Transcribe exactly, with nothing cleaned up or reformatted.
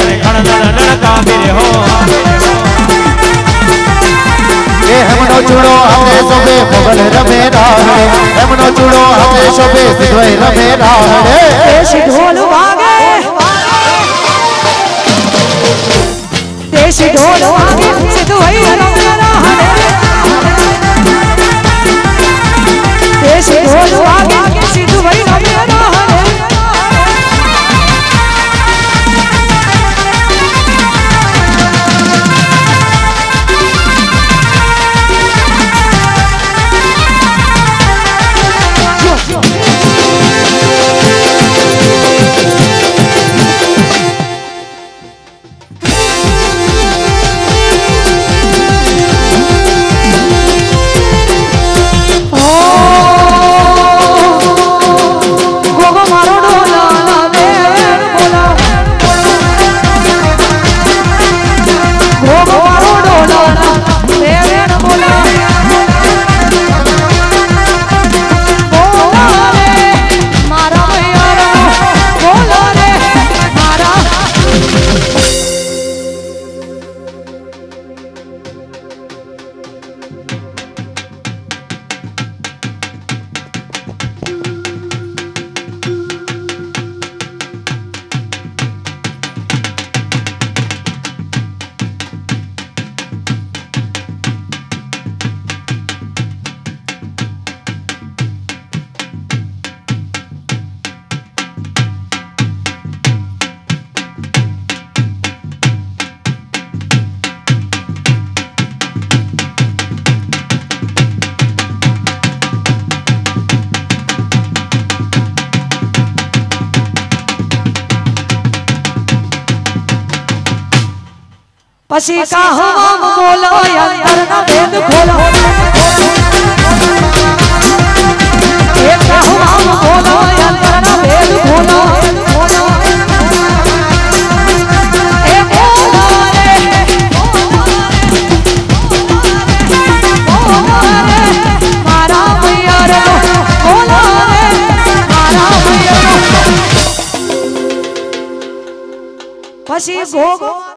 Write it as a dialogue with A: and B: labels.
A: यार खणदन लड़का मेरे हो
B: ए हमनो चूड़ो हाथे सोबे मोगल रमे राहड़े हमनो चूड़ो हाथे सोबे सिद्धोई रमे राहड़े
C: देशी ढोल वागे देशी ढोल वागे सिद्धोई रमे राहड़े देशी ढोल वागे सिद्धोई रमे राहड़े पसी का हम बोलो अंतर ना भेद खोलो एक का हम बोलो अंतर ना भेद खोलो ए बोलो रे बोलो रे मारा भैया रे बोलो रे मारा भैया पसी भोग